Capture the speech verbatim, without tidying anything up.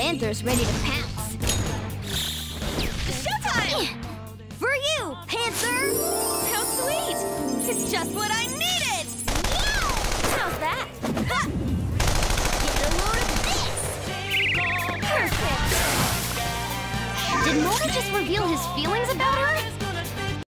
Panther's ready to pounce. Showtime! For you, Panther! How sweet! It's just what I needed! How's that? Ha! Get a load of this! Perfect! Did Mona just reveal his feelings about her?